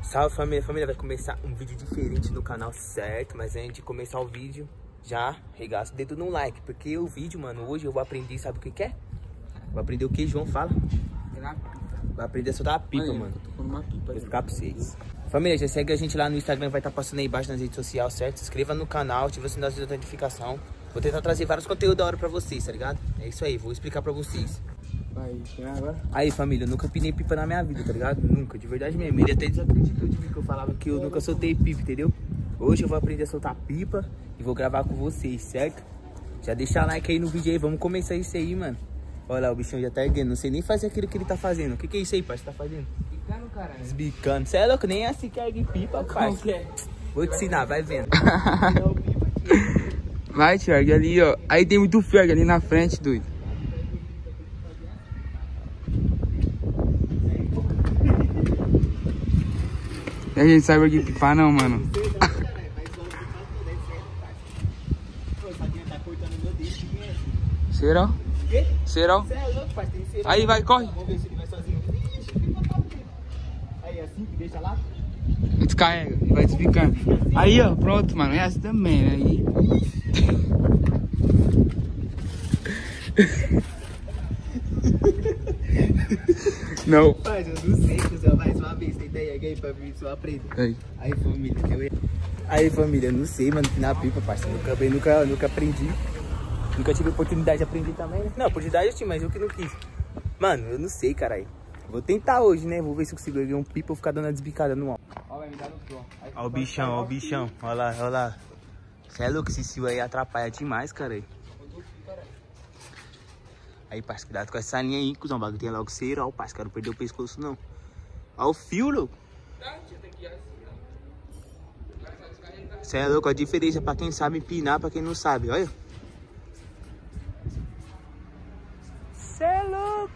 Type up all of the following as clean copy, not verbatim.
Salve família, família, vai começar um vídeo diferente no canal, certo? Mas antes de começar o vídeo, já regaça o dedo no like, porque o vídeo, mano, hoje eu vou aprender, sabe o que é? Vou aprender o que, João? Fala. Vai aprender a soltar a pipa, mano. Tô falando uma pipa. Vou explicar pra vocês. Família, já segue a gente lá no Instagram, vai estar passando aí embaixo nas redes sociais, certo? Se inscreva no canal, ativa o sininho de notificação. Vou tentar trazer vários conteúdos da hora pra vocês, tá ligado? É isso aí, vou explicar pra vocês. Vai, agora? Aí, família, eu nunca pinei pipa na minha vida, tá ligado? Nunca, de verdade mesmo. Ele até desacreditou de mim que eu falava que eu nunca soltei pipa, entendeu? Hoje eu vou aprender a soltar pipa e vou gravar com vocês, certo? Já deixa like aí no vídeo aí, vamos começar isso aí, mano. Olha lá, o bichão já tá erguendo, não sei nem fazer aquilo que ele tá fazendo. O que é isso aí, pai? Você tá fazendo? Bicando, caralho. Desbicando. Você é louco? Nem é assim que ergue pipa, pai. Como que é? Vou te ensinar, vai vendo. Vai, Thiago, ali, ó. Aí tem muito ferro ali na frente, doido. E a gente sabe aqui pipar não, mano. Será? Será? Aí, vai, corre. Vamos ver se ele vai sozinho. Aí, assim que deixa lá. Descarrega, vai desbicando. Aí, ó, pronto, mano. É assim também, né? Aí. Não. Mas eu não sei, cuzão, mais uma vez, tenta aí pra ver se eu aprendo. Aí, família, Aí, família, eu não sei, mano, pinar pipa, parceiro. Nunca aprendi. Nunca tive oportunidade de aprender também, né? Não, oportunidade eu tive, mas eu que não quis. Mano, eu não sei, caralho. Vou tentar hoje, né? Vou ver se eu consigo erguer um pipa ou ficar dando a desbicada no alto. Ó o bichão, ó o bichão. Ó lá, ó lá. Você é louco, esse cio aí atrapalha demais, cara. Aí, parceiro, cuidado com essa linha aí, cuzão. O bagulho tem logo cera, ó, parceiro. Quero perder o pescoço, não. Ó o fio, louco. Você é louco, a diferença pra quem sabe empinar, pra quem não sabe, olha. Você é louco.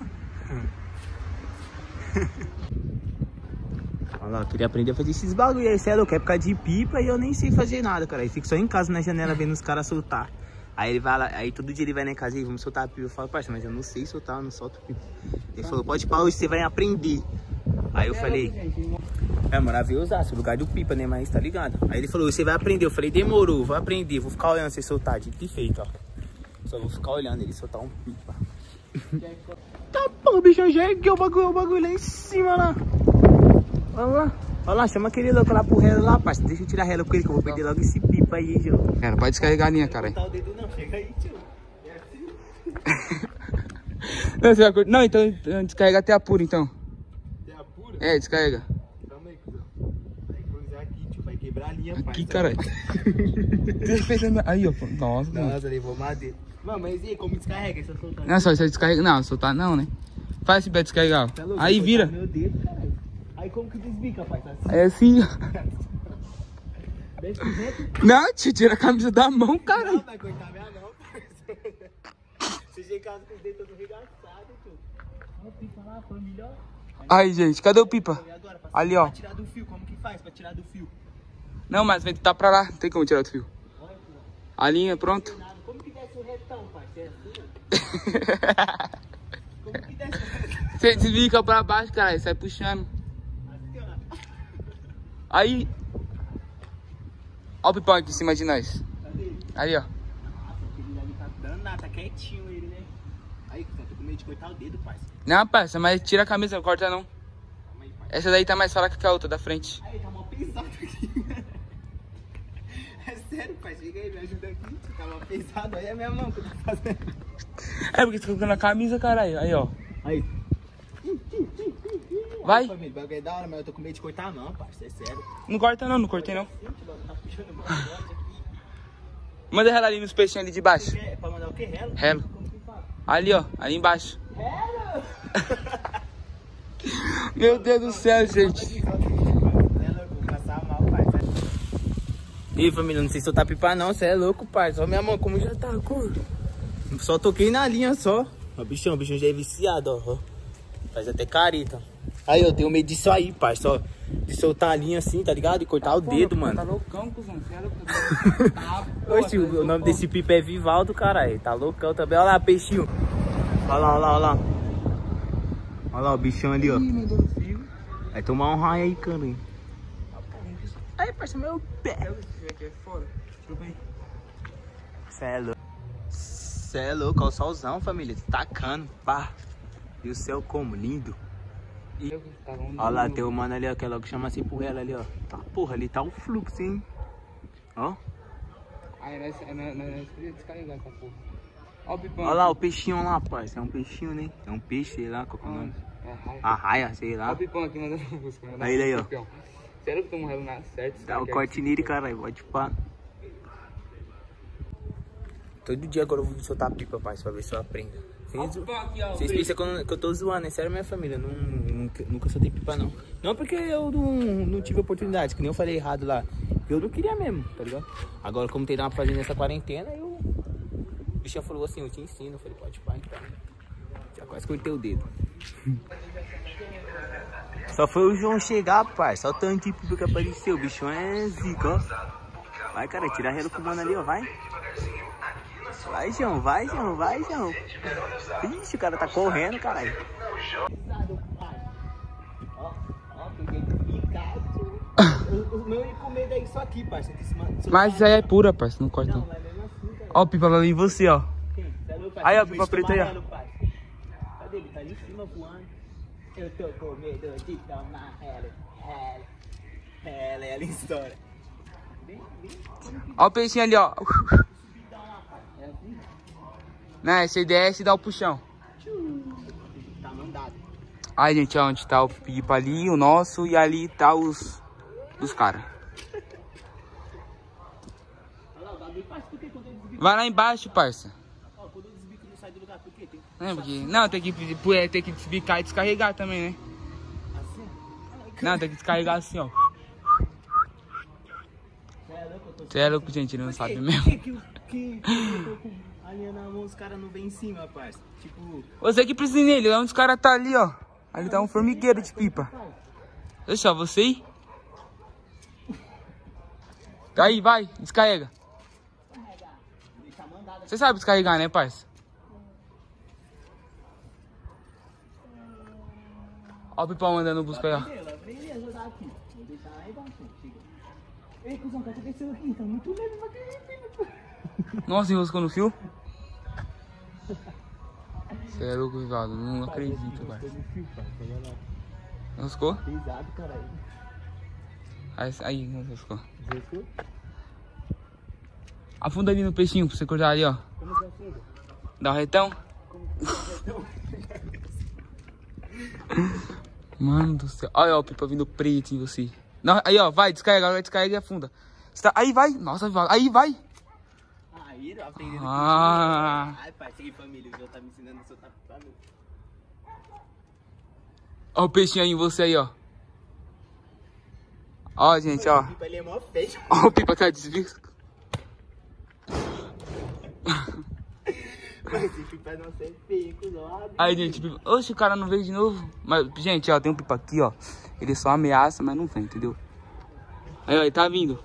Olha lá, eu queria aprender a fazer esses bagulho aí, você é louco. É por causa de pipa e eu nem sei fazer nada, cara. Eu fico só em casa na janela vendo os caras soltar. Aí ele vai lá, aí todo dia ele vai na casa e vamos soltar a pipa. Eu falo, parceiro, mas eu não sei soltar, eu não solto pipa. Ele falou, pode ir pra hoje, você vai aprender. Aí eu falei, mano, veio usar, esse lugar do pipa, né? Mas tá ligado? Aí ele falou, você vai aprender. Eu falei, demorou, vou aprender, vou ficar olhando você soltar, dito e feito, ó. Só vou ficar olhando ele soltar um pipa. Tá bom, o bichão já ergueu o bagulho lá em cima lá. Olha lá, chama aquele louco lá pro relo lá, parceiro. Deixa eu tirar relo com ele que eu vou perder logo esse pipa aí, João. Cara, pode descarregar a linha, cara. Não botar o dedo não, chega aí, tio. É assim. Não, então descarrega até a pura, então. Até a pura? É, descarrega. Calma aí, cuzão. Vai cruzar aqui, tio, vai quebrar a linha, parceiro. Aqui, caralho. Aí, ó. Nossa, mano. Nossa, levou madeira. Mano, mas e aí, como descarrega essa soltando? Não, só descarrega. Não, soltar não, né? Faz esse pé descarregar, ó. Aí vira. Meu dedo, caralho. Aí como que desbica, pai? Tá assim? É assim, ó. Desce reto. Não, tio, tira a camisa da mão, cara. Não, vai cortar minha mão, parceiro. Você chega em casa com os dedos todo arregaçado, tio. Olha o pipa lá, família, ó. Aí, gente, cadê o pipa? Ali, ó. Pra tirar do fio, como que faz pra tirar do fio? Não, mas vai tentar pra lá. Não tem como tirar do fio. A linha, pronto. Como que desce o retão, parceiro? Como que desce o retão? Você desliga pra baixo, cara, sai puxando. Aí. Ó o pipão aqui em cima de nós. Cadê? Aí, ó. Nossa, aquele ali tá danado, tá quietinho ele, né? Aí, tô com medo de cortar o dedo, parceiro. Não, parça, mas tira a camisa, não corta não. Calma aí, parceiro. Essa daí tá mais fraca que a outra da frente. Aí, tá mal pesado aqui. É sério, pai, chega aí, me ajuda aqui. Tá mal pesado, aí é minha mão que eu tô fazendo. É porque você tá colocando a camisa, caralho. Aí, ó. Aí. Vai. Família, o bagulho é da hora, mas eu tô com medo de cortar não, parceiro, é sério. Não corta não, não cortei não. Tá puxando mal aqui. Manda rela ali nos peixinhos ali de baixo. É pra mandar o que? Relo? Relo. Como que fala? Ali, ó. Ali embaixo. Relo! Meu Deus do céu, gente. E aí, família, não sei se eu tá pipa não, você é louco, parça. Olha minha mão como já tá, cor. Só toquei na linha só. O bichão já é viciado, ó. Faz até careta. Aí, eu tenho medo disso aí, parça, ó. De soltar a linha assim, tá ligado? E cortar o dedo, mano. Tá loucão, cuzão. Oxe, o nome desse pipa é Vivaldo, caralho. Tá loucão também. Olha lá, peixinho. Olha lá, olha lá, olha lá. Olha lá o bichão ali, ó. Ih, meu Deus do céu. Vai tomar um raio aí, cara. Aí, parça, meu pé. Aqui é fora. Deixa eu ver. Cê é louco, olha o solzão, família. Tacando, pá. E o céu como? Lindo. Olha lá, tem o mano ali, ó, que é logo chama assim por ela ali, ó. Tá, porra, ali tá o fluxo, hein? Ó. Aí nós queríamos descarregar essa porra. Ó o pipão. Olha lá o peixinho lá, parça. É um peixinho, né? É um peixe, sei lá, qual que é o nome? Arraia, sei lá. Olha o pipão aqui mandando busca. Aí ele aí, ó. Sério que estamos na certo? Dá o corte nele, caralho. Pode pá. Todo dia agora eu vou soltar pipa, parça, pra ver se eu aprendo. Vocês pensam que eu tô zoando, é sério, minha família. Nunca soltei pipa, não. Não porque eu não tive oportunidade, que nem eu falei errado lá. Eu não queria mesmo, tá ligado? Agora, como tem nada pra fazer nessa quarentena, o bicho falou assim, eu te ensino. Eu falei, pode pá, então. Já quase cortei o dedo. Só foi o João chegar, parça. Olha o tanto de pipa que apareceu. O bichão é zica, ó. Vai, cara, tira a relo com o mano ali, ó, vai. Vai, João, vai, João, vai, João. Ixi, o cara tá correndo, caralho. Ó, peguei picado. O meu único medo é isso aqui, parça. Mas isso aí é pura, parça, não corta. Não, mas mesmo assim, cara. Ó o pipa vai vir em você, ó. Aí, ó, Bicho, pipa preta aí, ó. amarelo, parça. Cadê ele? Tá ali em cima voando. Eu tô com medo de tomar relo. Ela história. Ó o peixinho ali, ó. Né, essa ideia é se dar o puxão. Tá mandado. Aí, gente, ó, onde tá o pipa ali, o nosso, e ali tá os dos caras. Vai lá embaixo, parça. Ó, quando eu desbico não sai do lugar, por quê? Não, tem que desbicar e descarregar também, né? Assim? Não, tem que descarregar assim, ó. Você é louco, gente, ele não sabe mesmo. Que eu tô com a linha na mão, os caras não vêm em cima, parça. Tipo... Você que precisa nele, onde os caras tá ali, ó. Ali tá um formigueiro de pipa. Deixa você ir. Aí, vai, descarrega. Você sabe descarregar, né, parça? Ó o pipão mandando busca aí, ó. Beleza, dá aqui. Vou deixar lá embaixo, chega. Ei, cuzão, tá acontecendo aqui? Tá muito leve, mas que... Nossa, enroscou no fio? Você é louco, Rivaldo. Não acredito, parça. Enroscou? Pesado, caralho. Aí, enroscou. Afunda ali no peixinho pra você cortar ali, ó. Como que afunda? Dá o retão? Mano do céu. Olha, ó, o pipa vindo preto em você. Não, aí, ó, vai, descarrega, agora descarrega e afunda. Aí vai, nossa, aí vai. Aí, aprendendo Ai, parceiro, família, o João tá me ensinando a soltar pipa. Ó o peixinho aí em você aí, ó. Ó, gente, ó. O pipa ali é mó feio. Ó o pipa tá desviado. Mas esse pipa não é feio, cuzão. Aí, gente, pipa... Oxe, o cara não veio de novo. Mas, gente, ó, tem um pipa aqui, ó. Ele só ameaça, mas não vem, entendeu? Aí, ó, ele tá vindo.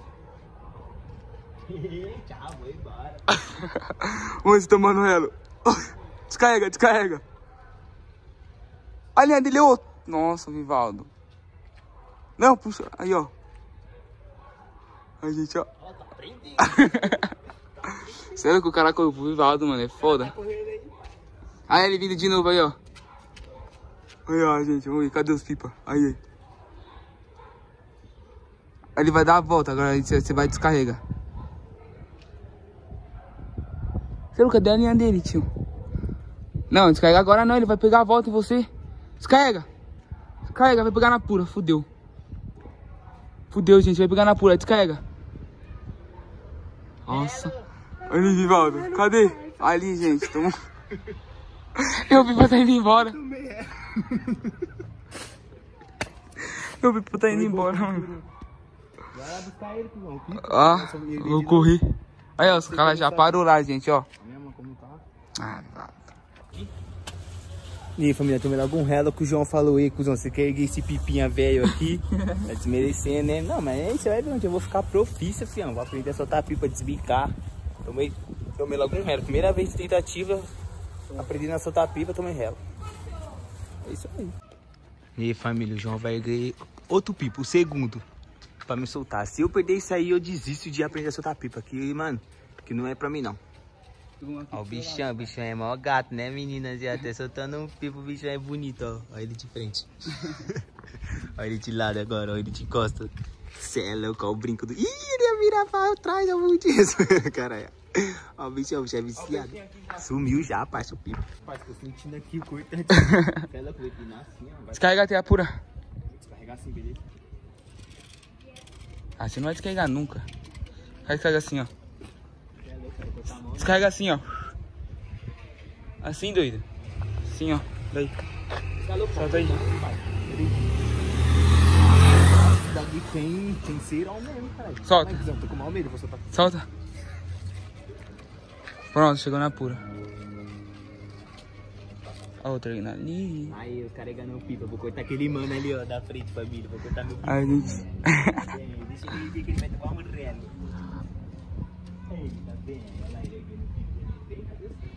Tchau, vou embora. Onde tá, Manuelo? Descarrega, descarrega. A linha dele é outro. Nossa, Vivaldo. Não, puxa. Aí, ó. Aí, gente, ó. Ó, tá aprendendo. Sério que o cara correu pro Vivaldo, mano. É foda. Aí, ele vindo de novo aí, ó. Aí, ó, gente. Vamos ver. Cadê os pipa? Aí, aí. Aí ele vai dar a volta. Agora você vai descarregar. Sério, cadê a linha dele, tio? Não, descarrega agora não. Ele vai pegar a volta em você. Descarrega. Descarrega, vai pegar na pura. Fudeu. Fudeu, gente. Vai pegar na pura. Descarrega. Nossa. Ali, Vivaldo. Cadê? Ali, gente. Tamo... Eu vi pra tá indo embora. Eu vi pra tá indo embora, mano. Vai lá buscar ele, cuzão. Ah, vou correr. Aí, ó. Os caras já parou lá, gente, ó. Como tá? Ah, E aí, família, tomei logo um relo que o João falou aí, cuzão, você quer erguer esse pipinha velho aqui? Tá desmerecendo, né? Não, mas aí você vai ver onde eu vou ficar profício, fião. Vou aprender a soltar a pipa, desbicar. Tomei logo um relo. Primeira vez de tentativa, aprendendo a soltar a pipa, tomei relo. É isso aí. E aí, família, o João vai erguer outro pipo, o segundo. pra me soltar. Se eu perder isso aí, eu desisto de aprender a soltar pipa. Que, mano, que não é pra mim, não. Ó, o bichão é mó gato, né, meninas? E até soltando um pipa, o bichão é bonito, ó. Olha ele de frente. Olha ele de lado agora, olha ele de costa. Cê é louco, ó, o brinco do... Ih, ele ia virar pra trás, eu vou disso. Caralho. Ó, o bichão é viciado. Sumiu já, parça, o pipa. Parça, tô sentindo aqui o cortante. Cê é louco, vou empinar assim, ó. Descarrega até a pura. Descarregar assim, beleza? Ah, você não vai descarregar nunca. Descarrega assim, ó. Descarrega assim, ó. Assim, doido. Assim, ó. Daí. Solta aí. Esse daqui tem cirão mesmo, caralho. Solta. Tô com mal medo, vou soltar. Solta. Pronto, chegou na pura. A outra ali. Aí, os caras ganham pipa. Vou cortar aquele mano ali, ó, da frente, família. Vou cortar meu pipa. Ai, gente. Deixa ele ver que ele vai tomar um relo. Ei, tá vendo? Olha lá, ele ganhando pipa.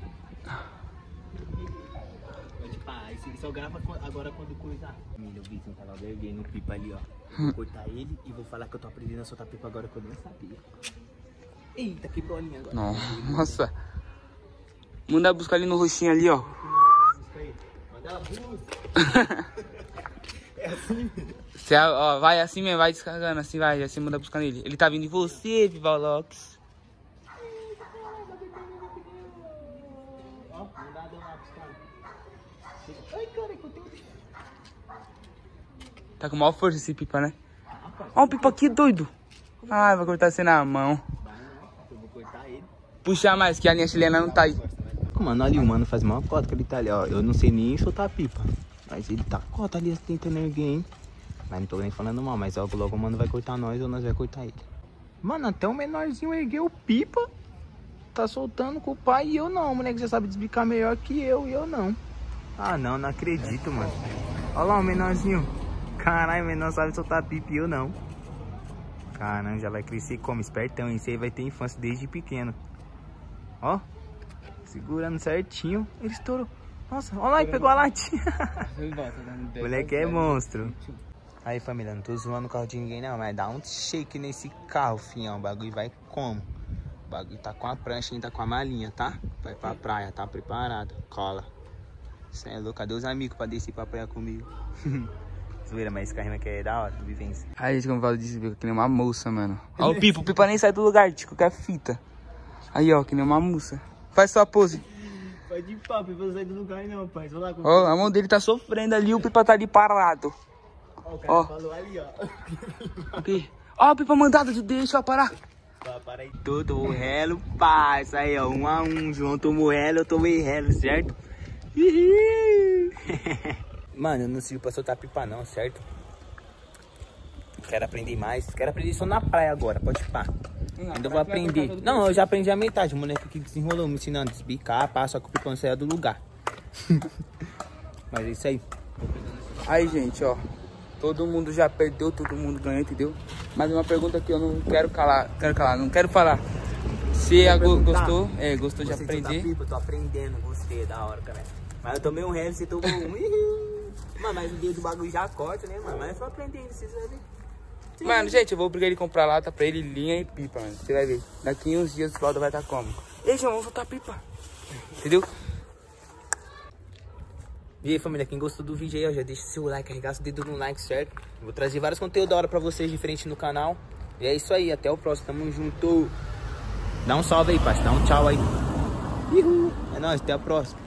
Pode parar. Ele só grava agora quando coisar. Família, o Vitor tava verguendo pipa ali, ó. Vou cortar ele e vou falar que eu tô aprendendo a soltar pipa agora que eu não sabia. Eita, quebrou a linha agora. Nossa. Manda buscar ali no roxinho ali, ó. Manda ela busca. É assim. Você, ó, vai assim mesmo, vai descarregando, assim vai, assim manda buscar nele. Ele tá vindo em você, Vivalox. Ó, mandado lá buscar. Ai, cara, que eu tenho... Tá com maior força esse pipa, né? Ó, o pipa aqui, doido. Ai, vai cortar você na mão. Eu vou cortar ele. Puxar mais, que a linha chilena não tá aí. Mano, ali o mano faz uma cota que ele tá ali, ó. Eu não sei nem soltar a pipa. Mas ele tá cota ali tentando erguer, hein? Mas não tô nem falando mal, mas logo logo o mano vai cortar nós ou nós vai cortar ele. Mano, até o menorzinho ergueu pipa. Tá soltando com o pai e eu não. O moleque já sabe desbicar melhor que eu e eu não. Ah, não, não acredito, mano. Olha lá o menorzinho. Caralho, o menor sabe soltar pipa e eu não. Caramba, já vai crescer como? Espertão, hein? Isso aí vai ter infância desde pequeno. Ó. Segurando certinho. Ele estourou. Nossa, olha lá, ele pegou a latinha. O moleque é monstro. Aí, família, não tô zoando o carro de ninguém não, mas dá um shake nesse carro, fião. O bagulho vai como? O bagulho tá com a prancha, ainda tá com a malinha, tá? Vai pra praia, tá preparado. Cola. Cê é louco, cadê os amigos pra descer pra praia comigo? Zoeira, mas esse carrinho aqui é da hora, do vivência. Aí, como eu falo disso, que nem uma moça, mano. Ó o pipa nem sai do lugar, de qualquer fita. Aí, ó, que nem uma moça. Faz sua pose. Pode ir papo, eu vou sair do lugar não, pai. Ó, a mão dele tá sofrendo ali, o pipa tá ali parado. Ó, o cara falou ali, ó. Aqui. Ó, o pipa mandado, deixa eu parar. Para aí. Tomou relo, pá. Isso aí, ó, 1 a 1. João tomou relo, eu tomei relo, certo? Mano, eu não sirvo pra soltar pipa não, certo? Quero aprender mais. Quero aprender só na praia agora, pode pá. Ainda vou aprender. Não, eu já aprendi a metade. O moleque que desenrolou me ensinando a desbicar, pá, só que o pipão saiu do lugar. Mas é isso aí. Aí, gente, ó. Todo mundo já perdeu, todo mundo ganhou, entendeu? Mas uma pergunta que eu não quero calar, não quero falar. Se gostou, gostou de aprender. Pipa, eu tô aprendendo, gostei, da hora, cara. Mas eu tomei um relo, você tomou um. Mano, mas o dedo do bagulho já corta, né, mano? Mas é só aprendendo, vocês vão ver. Mano, gente, eu vou obrigar ele a comprar lata pra ele, linha e pipa, mano. Você vai ver. Daqui uns dias o Claudio vai estar como? Ei, João, vamos soltar pipa. Entendeu? E aí, família, quem gostou do vídeo aí, ó, já deixa seu like, arregaça o dedo no like, certo? Vou trazer vários conteúdos da hora pra vocês diferentes no canal. E é isso aí, até o próximo, tamo junto. Dá um salve aí, parceiro, dá um tchau aí. É nóis, até a próxima.